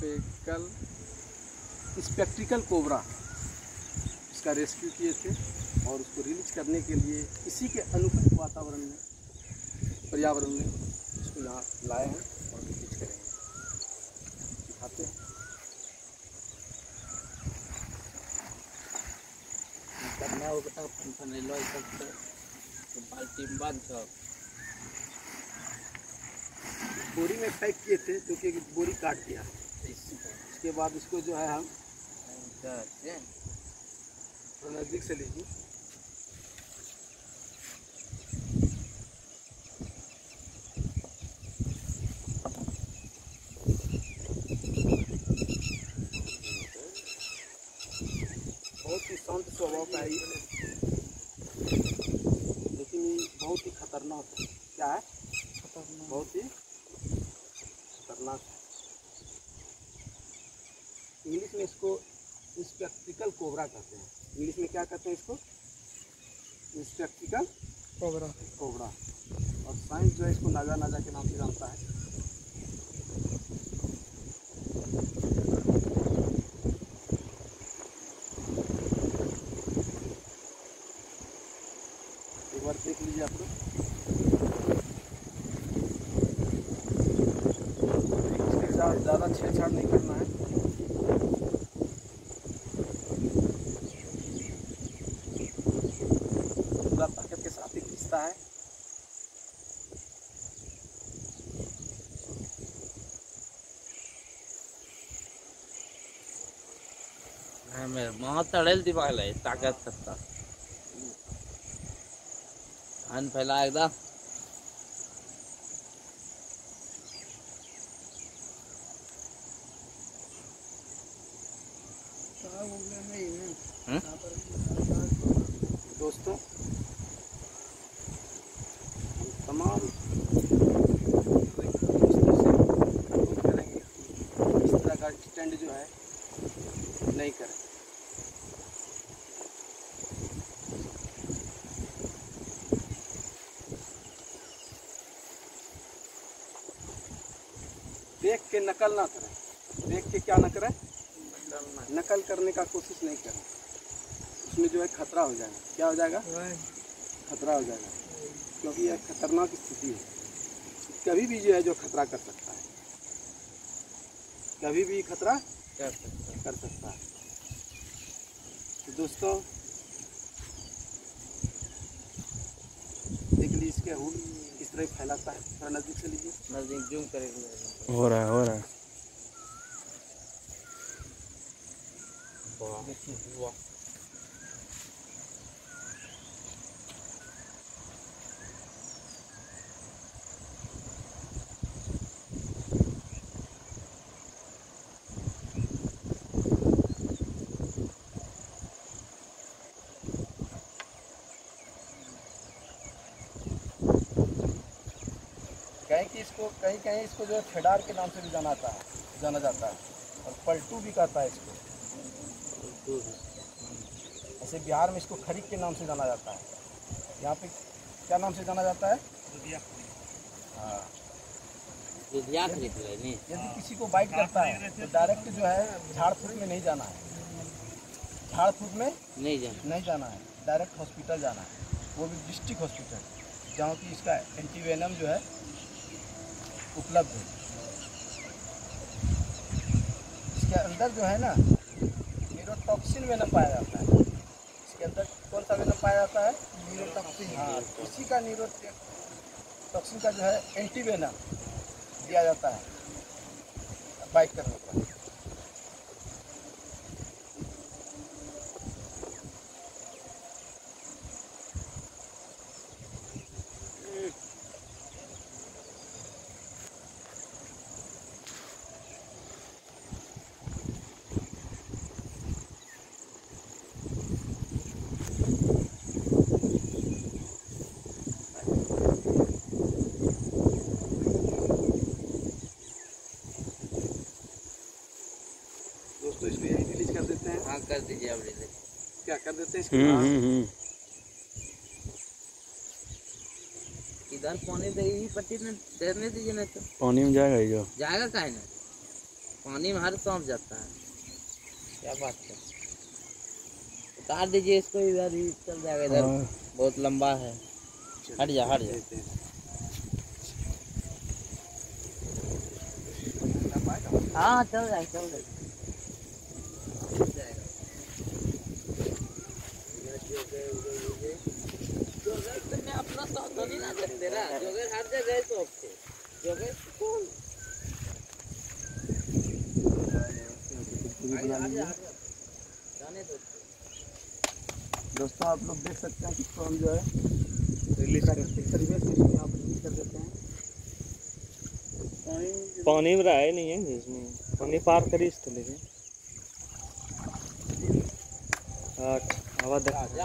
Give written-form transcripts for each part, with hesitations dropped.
स्पेक्ट्रिकल cobra इसका rescue किए थे और उसको रिलीज करने के लिए इसी के अनुकूल वातावरण में, पर्यावरण में इसको यहाँ लाए हैं और रिलीज करेंगे, दिखाते हैं। करना हो बेटा फनेलो सब बाल्टी में बांध सब बोरी में पैक किए थे, जो कि बोरी काट दिया। इसके बाद इसको जो है हम थोड़ा नज़दीक से लीजिए। बहुत ही शांत स्वभाव का है, लेकिन ये बहुत ही खतरनाक है। क्या है? बहुत ही खतरनाक है। इंग्लिश में इसको स्पेक्ट्रिकल कोबरा कहते हैं। इंग्लिश में क्या कहते हैं इसको? स्पेक्ट्रिकल कोबरा। और साइंस जो है इसको नागा नागा के नाम से जानता है। एक बार देख लीजिए आप लोग। इसके साथ ज़्यादा छेड़छाड़ नहीं करना है। पूरा ताकत के साथ ही खींचता है। मेरे माँ तड़ेल दिमाग है ताकत सकता अन फैला एकदा दोस्तों तमाम दोस्तों से अनुरोध करेंगे इस तरह का स्टैंड जो है नहीं करें। देख के नकल ना करें। देख के क्या ना करें? नकल करने का कोशिश नहीं करें। उसमें जो है खतरा हो जाएगा। क्या हो जाएगा? खतरा हो जाएगा, क्योंकि यह खतरनाक स्थिति है। कभी भी जो है जो खतरा कर सकता है, कभी भी खतरा कर सकता है। तो दोस्तों देख लीजिए इसके हुड किस तरह फैलाता है। थोड़ा नजदीक से लीजिए। नजदीक जूम करेंगे। हो रहा है देखिए वाह कहीं कहीं इसको जो है फेडार के नाम से भी जाना जाता है और पलटू भी कहता है इसको। ऐसे बिहार में इसको खरीक के नाम से जाना जाता है। यहाँ पे क्या नाम से जाना जाता है? हाँ। यदि किसी को बाइट करता है तो डायरेक्ट जो है झाड़ फूक में नहीं जाना है। झाड़ फूक में नहीं जाना है, डायरेक्ट हॉस्पिटल जाना है, वो भी डिस्ट्रिक्ट हॉस्पिटल, जहाँ की इसका एंटीवेनम जो है उपलब्ध है। इसके अंदर जो है ना न्यूरोटॉक्सिन वेनम पाया जाता है। इसके अंदर कौन सा वेनम पाया जाता है? न्यूरोटॉक्सिन। हाँ, इसी का न्यूरोटॉक्सिन का जो है एंटीवेनम दिया जाता है बाइट करने पर। दोस्तों इसको यही रिलीज कर देते हैं। हाँ कर दीजिए अब रिलीज। क्या कर देते हैं इसको? इधर पानी दे पट्टी में देने दीजिए ना, तो पानी में जाएगा ही जो जाएगा काहे ना। पानी में हर सांप जाता है, क्या बात है। उतार दीजिए इसको, इधर ही चल जाएगा, इधर बहुत लंबा है। हट जा हट जा। हाँ चल जाए चल जाए। तुमने अपना तो नहीं ना दे रहा, जोगर हर जगह तो जोगर कौन जाने दो। दोस्तों आप लोग देख सकते हैं किसको हम जो है प्राकृतिक परिवेश में इसको यहाँ पर रिलीज कर देते हैं। पानी में रहा है नहीं है इसमें, पानी पार करी इस तले में। हवा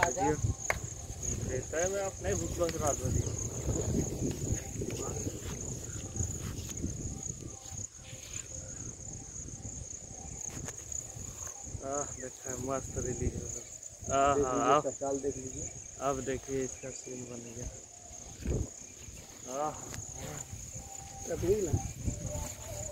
देता है, मैं अपने भूख बस रात भर देखा है मस्त रिलीज हो रहा। चाल देख लीजिए। अब देखिए इसका सीन बन गया।